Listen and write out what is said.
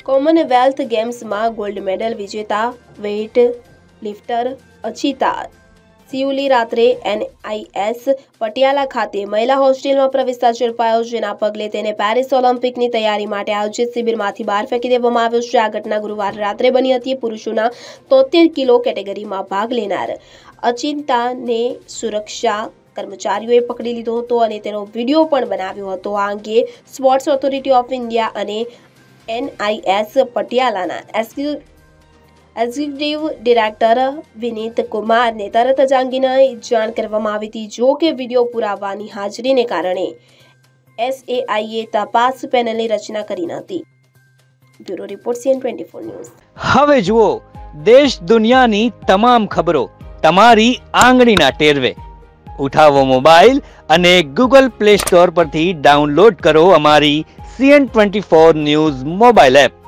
Commonwealth ગેમ્સમાં gold medal વિજેતા weight lifter Achinta Sheuli રાત્રે NIS પટિયાલા ખાતે મહિલા હોસ્ટેલમાં પ્રવેશતા ઝડપાયો, જેના પગલે તેને પેરિસ ઓલિમ્પિકની તૈયારી માટે આયોજિત શિબિરમાંથી બહાર ફેંકી દેવામાં આવ્યો છે। આ ઘટના ગુરુવાર રાત્રે બની હતી। પુરુષોના 73 કિલો કેટેગરીમાં ભાગ લેનાર અચિંતાને સુરક્ષા કર્મચારીઓએ પકડી લીધો હતો અને તેનો વિડીયો પણ બનાવ્યો હતો। આ અંગે સ્પોર્ટ્સ ઓથોરિટી ઓફ ઇન્ડિયા અને NIS પટિયાલાના એક્ઝિક્યુટિવ ડિરેક્ટર વિનીત કુમારને તરત જ અંગેની જાણ કરવામાં આવી હતી। જો કે વિડીયો પુરાવાની હાજરીને કારણે SAIએ તપાસ પેનલની રચના કરી નથી। Bureau report CN24 news. હવે જુઓ દેશ દુનિયાની તમામ ખબરો તમારી આંગળીના ટેરવે। ઉઠાવો મોબાઈલ અને Google Play Store પરથી ડાઉનલોડ કરો અમારી CN24 ન્યૂઝ મોબાઈલ એપ।